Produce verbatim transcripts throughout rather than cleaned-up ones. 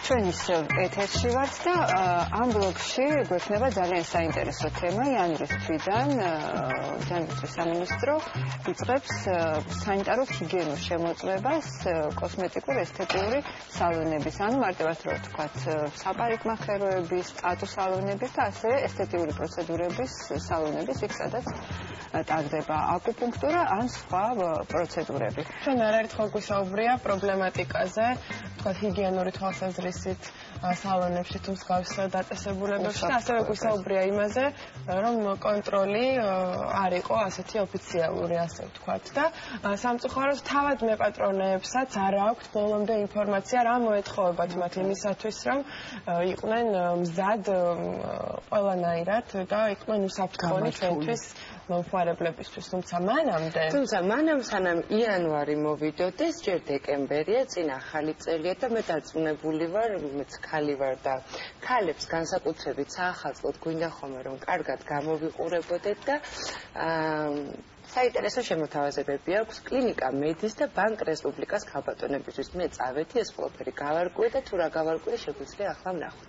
ჩვენ ის ეთერში ვართ და ამ ბლოგში გვექნება ძალიან საინტერესო თემა. იანვრის თვიდან ჯანდაცვის სამინისტრო იწყებს სანიტარულ ჰიგიენურ შემოწმებას კოსმეტიკურ ესთეტიური სალონების, ანუ მარტივად რო ვთქვათ, საპარიკმახეროების, ტატუ სალონების და ასევე ესთეტიური პროცედურების სალონების, იქ სადაც ტარდება აკუპუნქტურა ან სხვა პროცედურები. ჩვენ არაერთხელ გვისაუბრია პრობლემატიკაზე, თქვათ ჰიგიენური თვალსაზრისით სალონებში თუ მსგავს დაწესებულებებში და ასევე გვისაუბრია იმაზე, რომ კონტროლი არ იყო ასეთი ოფიციალური, ასე ვთქვათ და სამწუხაროდ თავად მეპატრონეებსაც არ აქვთ ბოლომდე ინფორმაცია, რა მოეთხოვებათ მათ იმისათვის, რომ იყვნენ მზად ყველანაირად და იყვნენ უსაფრთხოები ჩვენთვის მომხმარებლებისთვის, თუმცა მანამდე თუმცა მანამ სანამ იანვარი მოვიდოდეს, ჯერ დეკემბერია, წინ ახალი წელია და მე დარწმუნებული ვარ, მეც ქალი ვარ და ქალებს განსაკუთრებით საახალწლოდ გვინდა ხოლმე რომ კარგად გამოვიყურებოდეთ და საინტერესო შემოთავაზებები აქვს კლინიკა მედის და ბანკ რესპუბლიკას ქალბატონებისთვის. მე წავედი, ეს ყველაფერი გავარკვიე და თუ რა გავარკვიე, შეგვიძლია ახლა ვნახოთ.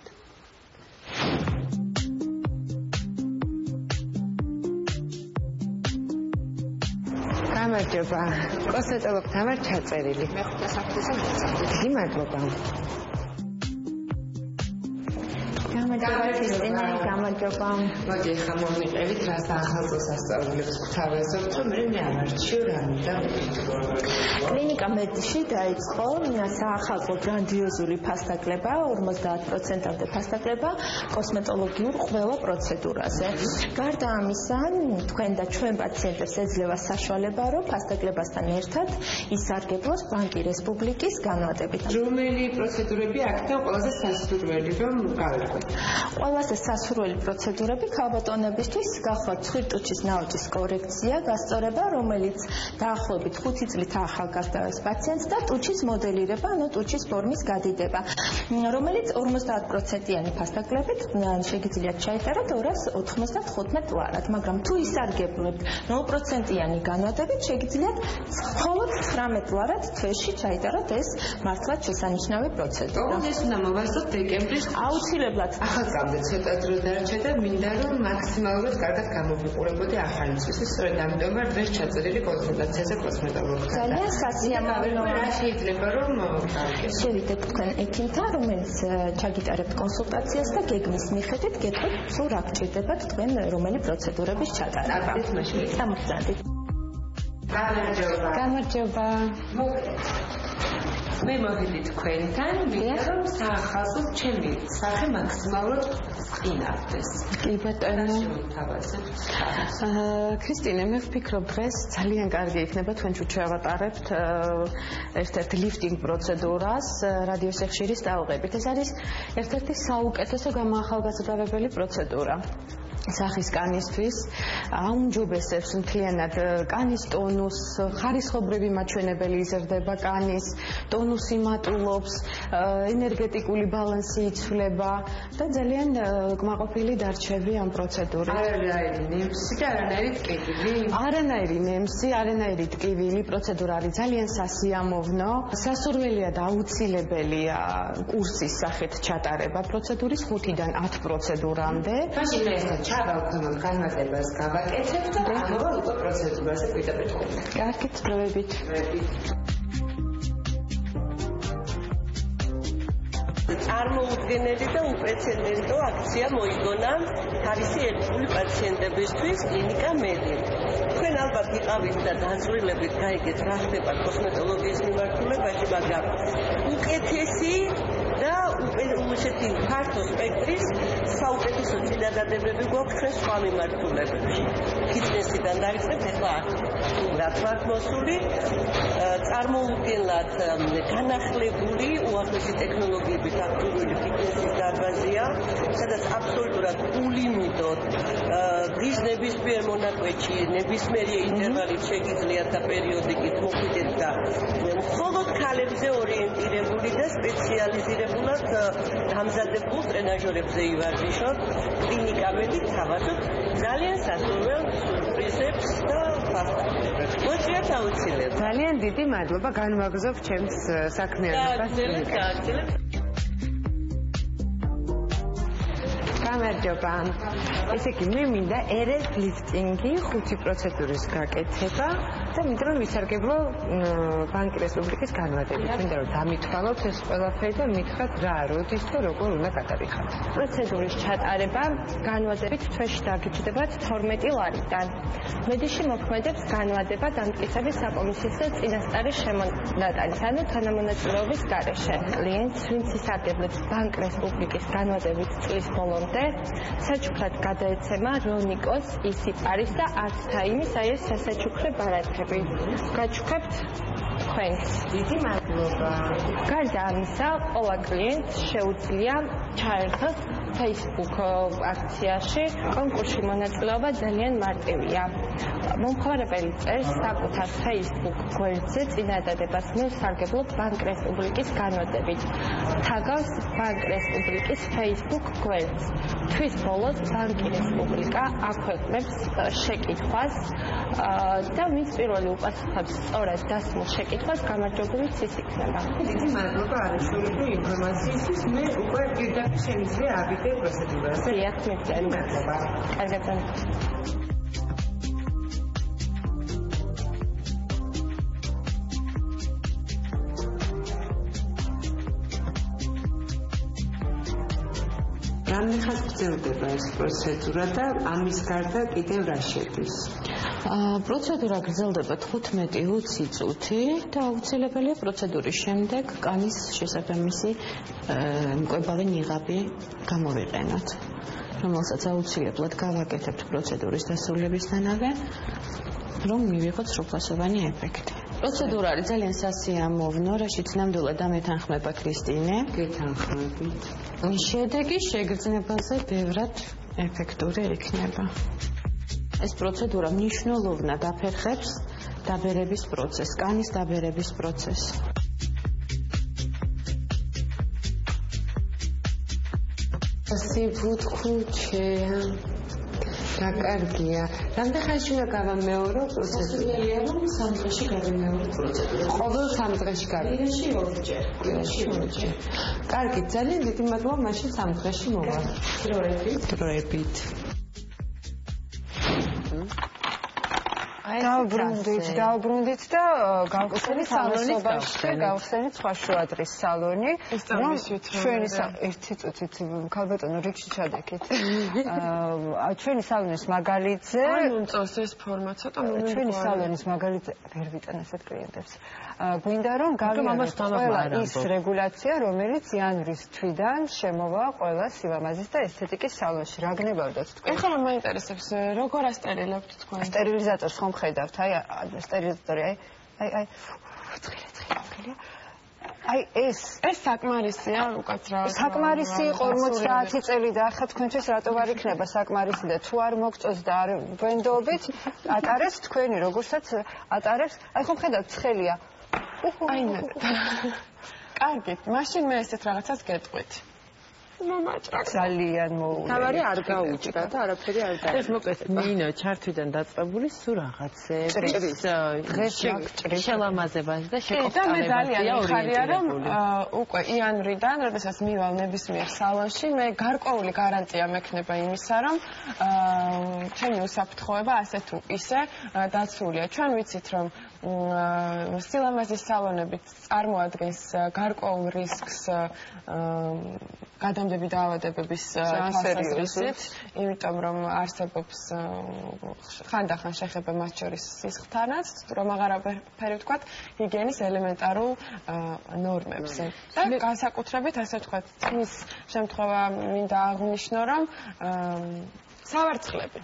გამარჯობა. კოსმეტოლოგ თამარ ჩაწერილი. მეხუთე საფრთხეზე მოწამდი. დიდი მადლობა. გამარჯობა ქრისტინა, გამარჯობა. მოდი ახლა მომიყევით რა საახალწლო სასწაულებს გვთავაზობთ, რომ მე მე ამარჩიო რამე და კლინიკა მედში დაიწყო საახალწლო გრანდიოზული ფასდაკლება, ორმოცდაათ პროცენტამდე ფასდაკლება კოსმეტოლოგიურ ყველა პროცედურაზე. გარდა ამისა, თქვენ და ჩვენ პაციენტებს ეძლევა საშუალება, რომ ფასდაკლებასთან ერთად ისარგებლოს ბანკი რესპუბლიკის განმარტებით. რომელი პროცედურები აქედან ყველაზე სასურველი რომ გავერკვეთ? ყველაზე სასურველი პროცედურები ქალბატონებისთვის გახლავთ ცხვირტუჩის ნაოჭის კორექცია, გასწორება, რომელიც დაახლოებით ხუთი წლით ახალგაზრდა პაციენტს და ტუჩის მოდელირება, ანუ ტუჩის ფორმის გადიდება, რომელიც ორმოცდაათ პროცენტიანი ფასდაკლებით შეგიძლიათ ჩაიტაროთ ორას ოთხმოცდათხუთმეტ ლარად, მაგრამ თუ ისარგებლებთ ნულ პროცენტიანი განმარტებით, შეგიძლიათ მხოლოდ ცხრამეტ ლარად თვეში ჩაიტაროთ ეს მართლაც შესანიშნავი პროცედურა. ეს უნდა მოვასწროთ დეკემბრის აუცილებლად. ახალწლამდე ცოტა დრო დარჩა და მინდა რომ მაქსიმალურად კარგად გამოვიყურებოდი ახალი წლის, სწორედ ამიტომ ვარ დღეს ჩაწერილი კონსულტაციაზე კოსმეტოლოგთან. ძალიან სასიამოვნოა. რა შეიძლება რომ შევიდეთ თქვენ ექიმთან, რომელიც ჩაგიტარებთ კონსულტაციას და გეგმის მიხედვით გეტყვით, სულ რა გჭირდებათ თქვენ რომელი პროცედურების ჩატარება. გამოგზავნით. გამარჯობა. გამარჯობა. მე მოვიდი თქვენთან, მინდა რომ საახალწლო ჩემი სახე მაქსიმალურად ყინავდეს. კი ბატონო. ქრისტინე, მე ვფიქრობ დღეს ძალიან კარგი იქნება თქვენ თუ შევატარებთ ერთ-ერთ ლიფტინგ პროცედურას რადიოსეხშირის დაუღებით. ეს არის ერთ-ერთი საუკეთესო გამოახალგაზრდავებელი პროცედურა. სახის კანისთვის აუმჯობესებს მთლიანად კანის ტონუს, ხარისხობრივი მაჩვენებელი იზრდება კანის, ტონუსი მატულობს, ენერგეტიკული ბალანსი იცვლება და ძალიან კმაყოფილი დარჩები ამ პროცედურით. არანაირი ნემსი და არანაირი ტკივილი. არანაირი ნემსი, არანაირი ტკივილი, პროცედურა არის ძალიან სასიამოვნო. სასურველია და აუცილებელია კურსის სახით ჩატარება პროცედურის ხუთიდან ათ პროცედურამდე. მაშინ მე ჩავალქონოთ განმარტებას გავაკეთებ და ამოვა უკვე პროცედურაზე პირდაპირ ყოფნა. კარგით, დროებით. წარმოუდგენელი და უპრეცედენტო აქცია მოიგონა თავისი ერთგული პაციენტებისთვის კლინიკა მედი. თქვენ ალბათ იყავით და დაწვრილებით გაიგეთ რა ხდება კოსმეტოლოგიის მიმართულებაში, მაგრამ უკეთესი და ესეთი ფართო სპექტრის საუკეთესო წინადადებები გვაქვს ჩვენ სხვა მიმართულებებში. ფიტნესიდან დაიწყეთ ახლა რაც ვართ მოსული, წარმოუდგენლად განახლებული უახლესი ტექნოლოგიებით აღჭურვილი ფიტნესის დარბაზია, სადაც აბსოლუტურად ულიმიტოდ დღის ნებისმიერ მონაკვეთში, ნებისმიერი ინტერვალით შეგიძლიათ და პერიოდიკით მოხვიდეთ და მხოლოდ ქალებზე ორიენტირებული და სპეციალიზირებულად დამზადებულ ტრენაჟორებზე ივარჯიშოთ. კლინიკა მედი თავაზობ ძალიან სასურველ სურპრიზებს და ფასტებს. მოჭრეთ აუცილებლად. ძალიან დიდი მადლობა, განვაგრძობ ჩემს საქმიანობას. გაგრძელეთ, გაგრძელეთ. გამარჯობა. ესე იგი, მე მინდა ერეს ლისტინგი ხუთი პროცედურის გაკეთება და მინდა რომ ვისარგებლო ბანკი რესპუბლიკის განმარტებით. მინდა რომ დამithვალოთ ეს ყველაფერი და მითხრათ რა, როდის და როგორ უნდა გადავიხადოთ. პროცედურის ჩატარება განმარტებით თვეში დაგიჯდებათ თორმეტი ლარიდან. მედიში მოქმედებს განმარტება დამტკიცების საკომისიო წინასწარი შემონატანის, ანუ თანამონაწილეობის გარეშე. კლიენტს, ვინც ისარგებლებს ბანკ რესპუბლიკის განმარტებით წლის ბოლომდე, საჩუქრად გადაეცემა რონიკოს, ისიპარის და არტთაიმის აი ეს სასაჩუქრე ბარათები. გაჩუქებთ თქვენს. დიდი მადლობა. გარდა ამისა, ყველა კლიენტს შეუძლია ჩაერთოს Facebook აქციაში. კონკურსში მონაწილეობა ძალიან მარტივია. მომხმარებელი წერს საკუთარ Facebook გვერდზე წინადადებას მე ვსარგებლობ ბანკ რესპუბლიკის განმარტებით. თაგავს ბანკ რესპუბლიკის Facebook გვერდს. თვის ბოლოს ბანკი რესპუბლიკა აქვეყნებს შეკითხვას და ვინც პირველი უპასუხებს სწორად დასმულ შეკითხვას, გამარჯვებულიც ის იქნება. დიდი მადლობა არაჩვეულებრივი ინფორმაციისთვის. მე უკვე პირდაპირ შემიძლია ავიდე პროცედურაზე. დიახ, მეგზავნა. მადლობა. კარგად. რამდენი ხანს გრძელდება ეს პროცედურა და ამის გარდა კიდევ რა შედის? პროცედურა გრძელდება თხუთმეტი ოცი წუთი და აუცილებელია პროცედურის შემდეგ კანის შესაბამისი მკვლევარი ნიღაბი გამოვიყენოთ, რომელსაც აუცილებლად გავაკეთებთ პროცედურის დასრულებისთანავე, რომ მივიღოთ სრულფასოვანი ეფექტი. პროცედურა არის ძალიან სასიამოვნო, რაშიც ნამდვილად ამეთანხმება ქრისტინე. გეთანხმებით. შედეგი შეგრძნებაზე ბევრად ეფექტური იქნება. ეს პროცედურა მნიშვნელოვნად აფერხებს დაბერების პროცესს, კანის დაბერების პროცესს. სიფუთქუჩეა. საკარგია. რამდენი ხანში უნდა გავამეორო პროცედურა? რომ სამ დღეში გავიმეორო პროცედურა. ყოველ სამ დღეში გავი. ირაში ორჯერ. ირაში ორჯერ. კარგი, ძალიან დიდი მადლობა, მაშინ სამ დღეში მოვა. დროებით. დროებით. დავბრუნდით, დავბრუნდით და გავხსენით სალონში, გავხსენით სხვა შუადღის სალონი, რომ ჩვენი ერთი წუთით ქალბატონო რიგში ჩადექით. აა ჩვენი სალონის მაგალითზე, ან მომწონს ეს ფორმა, ცოტა მომიყვანო. ჩვენი სალონის მაგალითზე ვერ ვიტან ასეთ კლიენტებს. გვინდა რომ გავიაროთ ყველა ის რეგულაცია, რომელიც იანვრის თვიდან შემოვა ყველა სილამაზის და ესთეტიკის სალონში. რა გნებავდათ თქვენ? ეხლა რომ მაინტერესებს, როგორ ასტერილებთ თქვენ? სტერილიზატორს ხომ ხედავთ, აი სტერილიზატორი, აი აი აი თხილი თხილი აი ეს ეს საკმარისია უკაცრავად. საკმარისი იყო ორმოცდაათი წელი და ახლა თქვენთვის რატო არ იქნება საკმარისი და თუ არ მოგწონს და არ ვენდობით, ატარებს თქვენი როგორცაც ატარებს, აი ხომ ხედავთ ცხელია. აი მე. კარგით, მაშინ მე ესეთ რაღაცას გეტყვით. მომაჭრა. ძალიან მოუწევს. თავარი არ გაუჭდა და არაფერი არ დაიწყო. ეს მოკლედ მინო ჩართვიდან დაწყებული სულ რაღაცების შელამაზებას და შეყოფას. და მე ძალიან მიხარია რომ უკვე იანვრიდან, როდესაც მივალ ნებისმიერ სალონში, მე გარკვეული გარანტია მექნება იმისა, რომ ჩემი უსაფრთხოება ასე თუ ისე დაცულია. ჩვენ ვიცით რომ სილამაზის სალონები წარმოადგენს გარკვეულ რისკს გადამდები დაავადებების თვალსაზრისით, იმიტომ რომ არსებობს ხანდახან შეხება მათ შორის სისხლთანაც, რომ აღარ აფერი ვთქვათ ჰიგიენის ელემენტარულ ნორმებზე. და განსაკუთრებით ასე ვთქვათ, თმის შემთხვევა მინდა აღვნიშნო, რომ სავარცხლები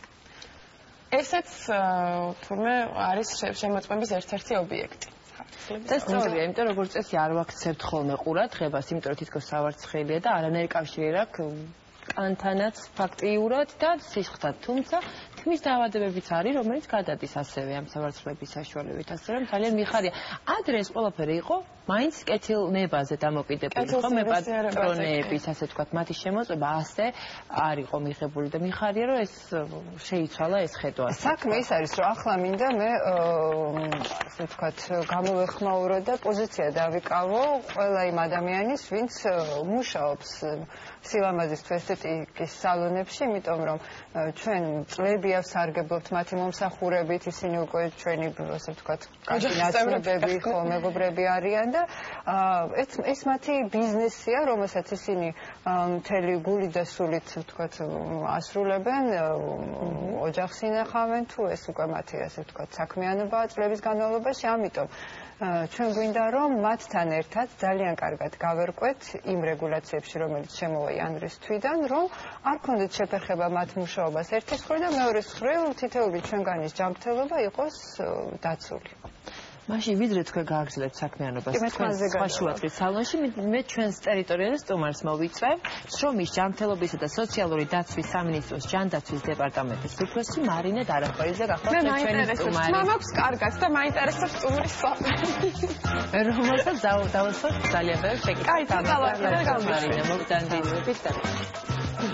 ესეც თურმე არის შემოწმების ერთ-ერთი ობიექტი. და სწორია, იმიტომ როგორც წესი არ ვაქცევთ ხოლმე ყურადღებას, იმიტომ რომ თითქოს სავარცხელია და არანაირი კავშირი არ აქვს კანთანაც ფაქტიურად და სისხლთან, თუმცა თმის დაავადებებიც არის, რომელიც გადადის ასევე ამ სავარცხლების საშუალებით, ასე რომ ძალიან მიხარია. ადრე ეს ყველაფერი იყო მაინც კეთილნებაზე დამოკიდებული, ხოლმე პატრონეების, ასე ვთქვათ, მათი შემოწმება ასე არ იყო მიღებული და მიხარია, რომ ეს შეიცვალა ეს ხედვა. საქმე ის არის, რომ ახლა მინდა მე ასე ვთქვათ, გამოვეხმაურო და პოზიცია დავიკავო ყველა იმ ადამიანის, ვინც მუშაობს სილამაზის თუ ესთეტიკის სალონებში, იმიტომ რომ ჩვენ წლებია ვსარგებლობთ მათი მომსახურებით, ისინი უკვე ჩვენი, ასე ვთქვათ, კანდინაცნობები, ხო, მეგობრები არიან და ეს მათი ბიზნესია, რომელსაც ისინი მთელი გულით და სულით, ვთქვათ, ასრულებენ, ოჯახს ინახავენ, თუ ეს უკვე მათი, ასე ვთქვათ, საქმიანობაა წლების განმავლობაში, ამიტომ ჩვენ გვინდა რომ მათთან ერთად ძალიან კარგად გავერკვეთ იმ რეგულაციებში, რომელიც შემოვა იანვრის თვიდან, რომ არ ქონდეთ შეფერხება მათ მუშაობას ერთის მხრივ და მეორეს მხრივ თითოეული ჩვენგანის ჯანმრთელობა იყოს დაცული. მაშინ ვიდრე თქვენ გააგრძელებთ საქმიანობას თქვენ სხვა შუაწლის სალონში, მე ჩვენს ტერიტორიაზე სტუმარს მოვიწვევ, შრომის ჯანმრთელობისა და სოციალური დაცვის სამინისტროს ჯანდაცვის დეპარტამენტის უფროსი მარინე დარახველიძე გახდა ჩვენი სტუმარი. მე მაქვს კარგად და მაინტერესებს სტუმრის საქმე. რომელსაც დავასწრებ ძალიან ბევრ შეკითხვას. კაი, თალახი მარინე, მოგდანდი.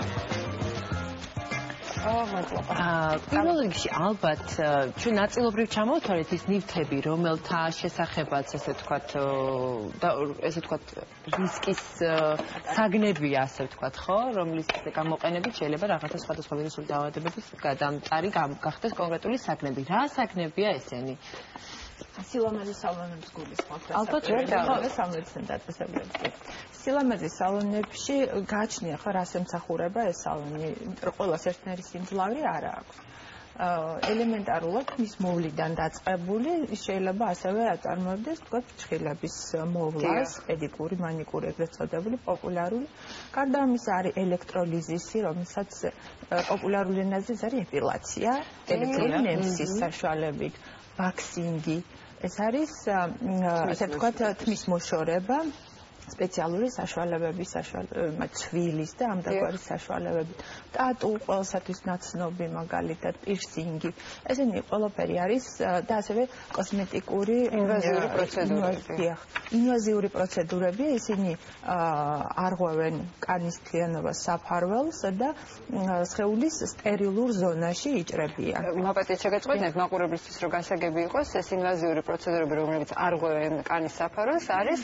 პირველ რიგში ალბათ ჩვენ ნაწილობრივ ჩამოვთვალეთ ის ნივთები, რომელთა შესახებაც ესე ვთქვათ და ესე ვთქვათ რისკის საგნებია, ასე ვთქვათ, ხო, რომლის გამოყენებით შეიძლება რაღაცა სხვადასხვა ვირუსული დაავადებების გადამტარი გახდეს კონკრეტული საგნები. რა საგნებია ესენი? სილამაზის სალონების გულისხმობთ. ალბათ ვერ დავაყენე სამედიცინო დაწესებულებები. სილამაზის სალონებში გააჩნია ხო რას ემსახურება ეს სალონი, იმიტომ რომ ყველას ერთნაირი სიმძლავრე არ აქვს. ელემენტარულად მის მოვლიდან დაწყებული შეიძლება ასევე აწარმოებდეს თქვა ფრჩხილების მოვლას, პედიკური, მანიკური ეგრეთ წოდებული პოპულარული. გარდა ამისა არის ელექტროლიზისი, რომელსაც პოპულარული ენაზე არის ეპილაცია, ელექტრული ნემსის საშუალებით, ვაქსინგი. ეს არის ასე ვთქვათ თმის მოშორება სპეციალური საშუალებების საშუალება ცვილის და ამ დაგვარი საშუალებებით. ტატუ ყველასათვის ნაცნობი მაგალითად პირსინგი. ესენი ყველაფერი არის და ასევე კოსმეტიკური ინვაზიური პროცედურები. ინვაზიური პროცედურები, ისინი არღვევენ კანის მთლიანობას საფარველს და სხეულის სტერილურ ზონაში იჭრებიან. მაპატიეთ შეგეწყვეტინეთ მაყურებლისთვის რომ გასაგები იყოს, ეს ინვაზიური პროცედურები, რომლებიც არღვევენ კანის საფარველს, არის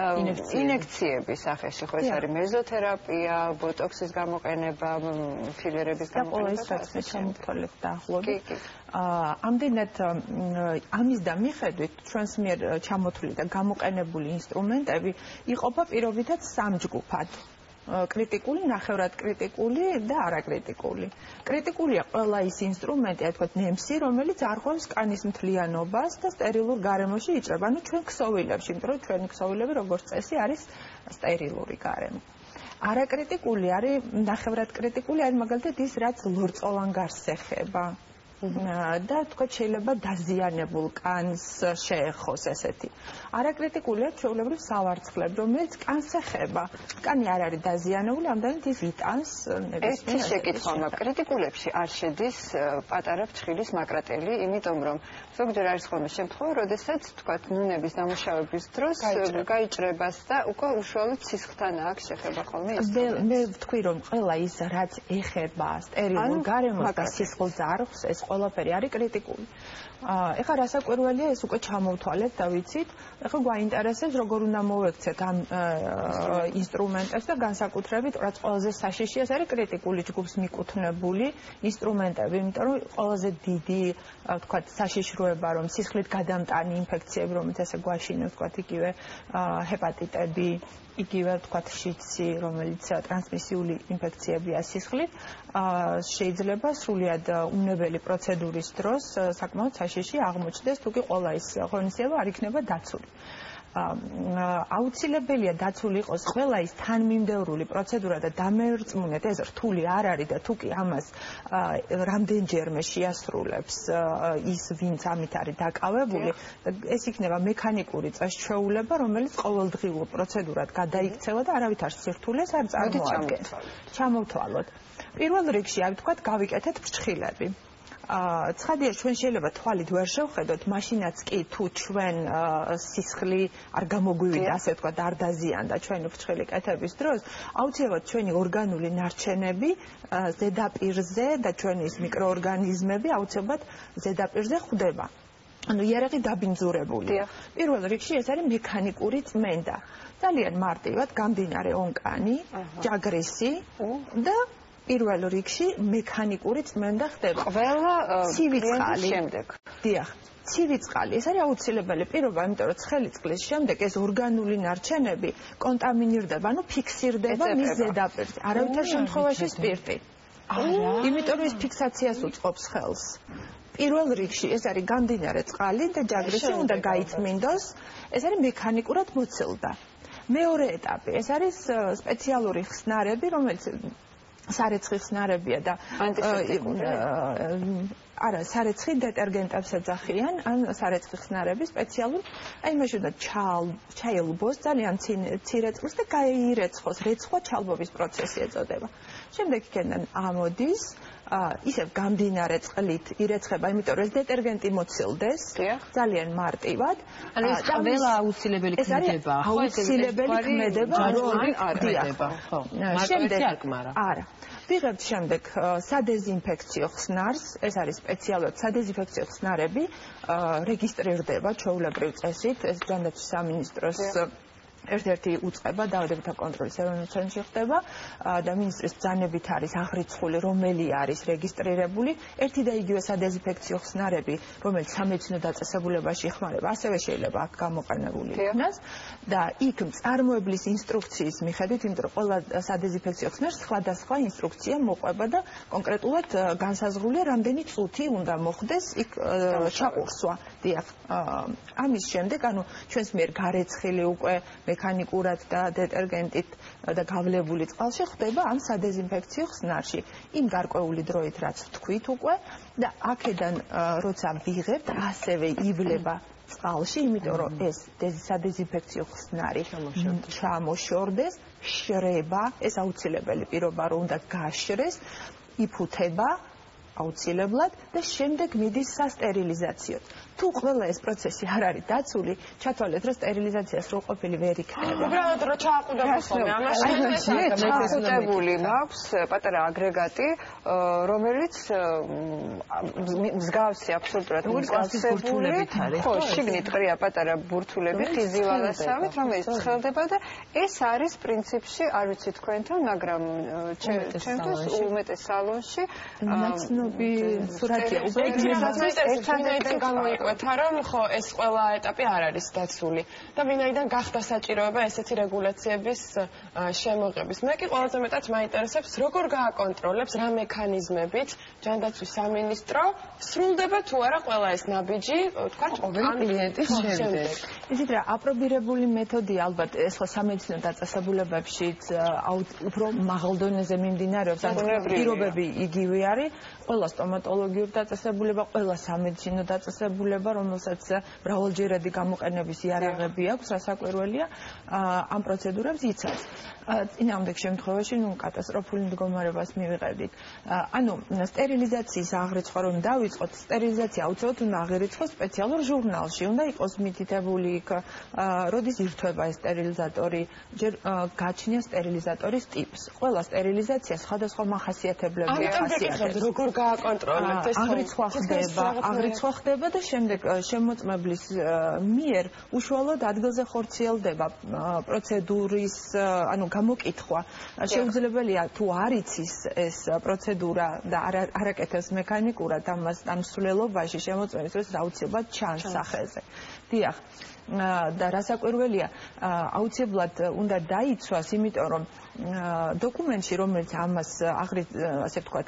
ინექციების სახეში, ხო ეს არის მეზოთერაპია, ბოტოქსის გამოყენება, ფილერების გამოყენება და ასე შემოთვალეთ დაახლოებით. ამდენად ამის და მიხედვით ჩვენს მიერ ჩამოთვლილი და გამოყენებული ინსტრუმენტები იყოფა პირობითად სამ ჯგუფად. კრიტიკული, ნახევრად კრიტიკული და არაკრიტიკული. კრიტიკულია ყველა ის ინსტრუმენტი, ასე ვთქვათ, ნემსი, რომელიც არღვევს კანის მთლიანობას და სტერილურ გარემოში იჭრება. ანუ ჩვენ ქსოვილებში, იმიტომ რომ ჩვენი ქსოვილები როგორც წესი არის სტერილური გარემო. არაკრიტიკული არის, ნახევრად კრიტიკული არის მაგალითად ის, რაც ლორწოვან გარსს ეხება. და თქვათ შეიძლება დაზიანებულ კანს შეეხოს ესეთი. არაკრიტიკულია ჩვეულებრივ სავარცხლები, რომელიც კანს ეხება. კანი არ არის დაზიანებული, ამდენად ის იტანს ნებისმიერ. ეს შეკითხვა მაქვს. კრიტიკულებში არ შედის პატარა ფრჩხილის მაკრატელი, იმიტომ რომ ზოგჯერ არის ხოლმე შემთხვევა, როდესაც თქვათ ნუნების დამუშავების დროს გაიჭრებას და უკვე უშუალოდ სისხლთან აქვს შეხება ხოლმე ის. მე ვთქვი რომ ყველა ის რაც ეხება სტერილურ გარემოს და სისხლს არხს, ეს ყველაფერი არის კრიტიკული. ეხლა რასაკვირველია, ეს უკვე ჩამოვთვალეთ და ვიცით, ეხლა გვაინტერესებს როგორ უნდა მოვექცეთ ამ ინსტრუმენტებს და განსაკუთრებით, რაც ყველაზე საშიში ეს არის კრიტიკული ჯგუფს მიკუთვნებული ინსტრუმენტები, იმიტომ რომ ყველაზე დიდი, ვთქვათ, საშიშროება რომ სისხლით გადამტანი ინფექციები, რომელიც ესე გვაშინებს, ვთქვათ, იგივე ჰეპატიტები, იგივე ვთქვათ შიდსი, რომელიც ტრანსმისიული ინფექციებია სისხლით, შეიძლება სრულიად უნებელი პროცედურის დროს საკმაოდ საშიში აღმოჩნდეს, თუკი ყველა ის ღონისძიება არ იქნება დაცული. აუცილებელია დაცული იყოს ყველა ის თანმიმდევრული პროცედურა და დამერწმუნეთ ეს რთული არ არის და თუ კი ამას რამდენჯერმე შეასრულებს ის ვინც ამით არის დაკავებული, ეს იქნება მექანიკური წესჩვეულება, რომელიც ყოველდღიურ პროცედურად გადაიქცევა და არავითარ სირთულეს არ წარმოადგენს. ჩამოვთვალოთ. პირველ რიგში, აი ვთქვათ, გავიკეთეთ ფრჩხილები. ცხადია ჩვენ შეიძლება თვალით ვერ შევხედოთ, მაშინაც კი თუ ჩვენ სისხლი არ გამოგვივიდა, ასე ვთქვათ, არ დაზიანდა ჩვენი ფრჩხილი კეთების დროს, აუცილებლად ჩვენი ორგანული ნარჩენები ზედაპირზე და ჩვენი მიკროორგანიზმები აუცილებლად ზედაპირზე ხვდება. ანუ იარაღი დაბინძურებულია. პირველ რიგში ეს არის მექანიკური წმენდა. ძალიან მარტივად გამდინარე ონკანი, ჯაგრისი და პირველ რიგში მექანიკური წმენდა ხდება. ყველა ცივი წყალი შემდეგ. დიახ. ცივი წყალი, ეს არის აუცილებელი პირობა, იმიტომ რომ ცხელი წყლის შემდეგ ეს ორგანული ნარჩენები კონტამინირდება, ანუ ფიქსირდება მის ზედაპირზე. არავითარ შემთხვევაში სპირტი. არა. იმიტომ რომ ეს ფიქსაციას უწყობს ხელს. პირველ რიგში ეს არის გამდინარე წყალი და ჯაგრისი უნდა გაიწმინდოს, ეს არის მექანიკურად მოცილდა. მეორე ეტაპი, ეს არის სპეციალური ხსნარები, რომელიც სარეცხი ხსნარებია და არა, სარეცხი დეტერგენტებს ეძახიან, ან სარეცხი ხსნარები სპეციალურ, აი იმაში უნდა ჩაილბოს ძალიან მცირე წყლს და გაირეცხოს, რეცხვა ჩალბობის პროცესი ეწოდება. შემდეგ იქიდან ამოდის ისევ გამდინარე წყლით ირეცხება, იმიტომ რომ ეს დეტერგენტი მოცილდეს ძალიან მარტივად. ანუ ეს ყველა აუცილებელი ქმედება, ხო? აუცილებელი ქმედება, რომ ქმედება, ხო. შემდეგ არა. ვიღებთ შემდეგ სადეზინფექციო ხსნარს, ეს არის სპეციალურად სადეზინფექციო ხსნარები, რეგისტრირდება ჩვეულებრივ წესით, ეს ჯანდაცვის სამინისტროს ერთ-ერთი უწყება დაავადებათა კონტროლის ეროვნულ ცენტრში ხდება და მინისტრის ბრძანებით არის აღრიცხული, რომელი არის რეგისტრირებული. ერთი და იგივე სადეზინფექციო ხსნარები, რომელიც სამედიცინო დაწესებულებაში იხმარება, ასევე შეიძლება აქ გამოყენებული იქნას და იქ წარმოებლის ინსტრუქციის მიხედვით, იმიტომ რომ ყველა სადეზინფექციო ხსნარს სხვადასხვა ინსტრუქცია მოყვება და კონკრეტულად განსაზღვრულია, რამდენი წუთი უნდა მოხდეს იქ ჩაყურსვა. დიახ, ამის შემდეგ, ანუ ჩვენს მიერ გარეცხილი უკვე მექანიკურად და დეტერგენტით და გავლებული წყალში ხდება ამ სადეზინფექციო ხსნარში. იმ გარკვეული დროით, რაც ვთქვით უკვე და აქედან როცა ვიღებთ, ასევე ივლება წყალში, იმიტომ რომ ეს სადეზინფექციო ხსნარი ჩამოშორდეს, შრება, ეს აუცილებელი პირობა, რომ უნდა გაშრეს, იფუთება აუცილებლად და შემდეგ მიდის სასტერილიზაციოდ. თუ ყველა ეს პროცესი არ არის დაცული, ჩათვალეთ, რომ სტერილიზაცია სრულყოფილი ვერ იქნება. უბრალოდ რომ ჩააყუდებს ხოლმე, ამაში ჩააყუდებული მაქვს პატარა აგრეგატი, რომელიც მსგავსი აბსოლუტურად მსგავსებული, ხო, შიგნით ყრია პატარა ბურთულებით, იზილავასავით, რომელიც ცხელდება და ეს არის პრინციპში, არ ვიცი თქვენთან, მაგრამ ჩემთვის უმეტეს სალონში ნაცნობი სურათია, უბრალოდ ერთადერთი გამოიკვეთა, რომ ხო ეს ყველა ეტაპი არ არის დაცული და ვინაიდან გახდა საჭიროება ესეთი რეგულაციების შემოღების. მე კი ყველაზე მეტად მაინტერესებს, როგორ გააკონტროლებს, რა მექანიზმებით ჯანდაცვის სამინისტრო სრულდება თუ არა ყველა ეს ნაბიჯი, თქვა ყოველი კლიენტის შემდეგ. იცით რა, აპრობირებული მეთოდია ალბათ ეს ხო სამედიცინო დაწესებულებებშიც უფრო მაღალ დონეზე მიმდინარეობს, ანუ პირობები იგივე არის. ყველა სტომატოლოგიური დაწესებულება, ყველა სამედიცინო დაწესებულება, რომელსაც მრავალჯერადი გამოყენების იარაღები აქვს, რასაკვირველია, ამ პროცედურებს იცავს. წინააღმდეგ შემთხვევაში, ნუ კატასტროფული მდგომარეობას მივიყევდით. ანუ სტერილიზაციის აღრიცხვა რომ დავიწყოთ, სტერილიზაცია აუცილებლად უნდა აღირიცხოს სპეციალურ ჟურნალში, უნდა იყოს მითითებული იქ, როდის ირთვება ეს სტერილიზატორი, ჯერ გაჩნია სტერილიზატორის ტიპს. ყველა სტერილიზაცია სხვადასხვა მახასიათებლები ახასიათებს. როგორ გააკონტროლებთ ეს აღრიცხვა ხდება, აღრიცხვა ხდება და შემდეგ შემოწმებლის მიერ უშუალოდ ადგილზე ხორციელდება პროცედურის, ანუ გამოკითხვა. შეუძლებელია თუ არ იცის ეს პროცედურა და არ აკეთებს მექანიკურად ამას ამ სრულელობაში შემოწმების დროს აუცილებლად ჩანს სახელზე. დიახ. და რასაკვირველია, აუცილებლად უნდა დაიცვას, იმიტომ რომ დოკუმენტში, რომელიც ამას ასე ვთქვათ,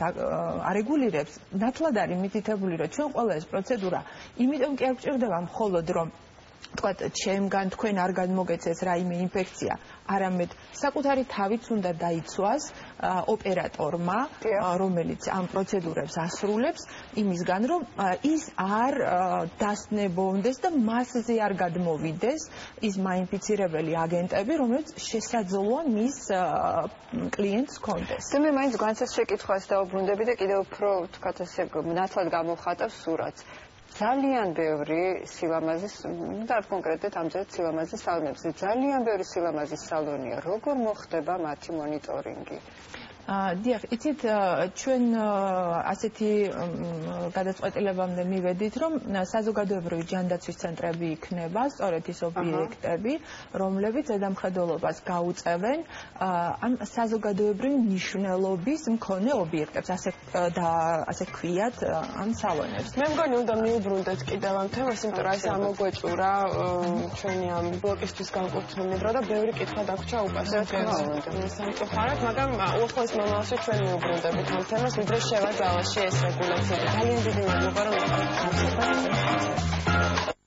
არეგულირებს, ნათლად არის მითითებული, რომ ჩვენ ყველა ეს პროცედურა, იმიტომ კი არ გვჭირდება მხოლოდ რომ თქვათ, ჩემგან თქვენ არ გადმოგეცეს რაიმე ინფექცია, არამედ საკუთარი თავიც უნდა დაიცვას ოპერატორმა, რომელიც ამ პროცედურებს ასრულებს, იმისგან, რომ ის არ დასნებონდეს და მასზე არ გადმოვიდეს ის მაინფიცირებელი აგენტები, რომელიც შესაძლოა მის კლიენტს ჰქონდეს. მე მაინც განცეს შეკითხვას დავუბრუნდები და კიდევ უფრო, თქვათ ასე, ნათლად გამოვხატავს სურათს. ძალიან ბევრი სილამაზის, და კონკრეტულად ამჯერად სილამაზის სალონებზე, ძალიან ბევრი სილამაზის სალონია. როგორ მოხდება მათი მონიტორინგი? დიახ, იცით, ჩვენ ასეთი გადაწყვეტილებამდე მივედით, რომ საზოგადოებრივი ჯანდაცვის ცენტრები იქნება, სწორედ ის ობიექტები, რომლებიც ზედამხედველობას გაუწევენ ამ საზოგადოებრივი მნიშვნელობის მქონე ობიექტებს, ასე და ასე ქვიათ ამ სალონებს. მე მგონი უნდა მიუბრუნდეთ კიდევ ამ თემას, იმიტომ რომ ეს ამოგვეჭურა ჩვენი ამ ბლოკისთვის განკუთვნილი დრო და ბევრი კითხვა დაგვრჩა უკასრეს სამწუხაროდ, მაგრამ უახლოეს მომავალში ჩვენ მიუბრუნდებით ამ თემას, ვიდრე შევაძალაში ეს რეგულაცია. ძალიან დიდი მადლობა, რომ იყავით.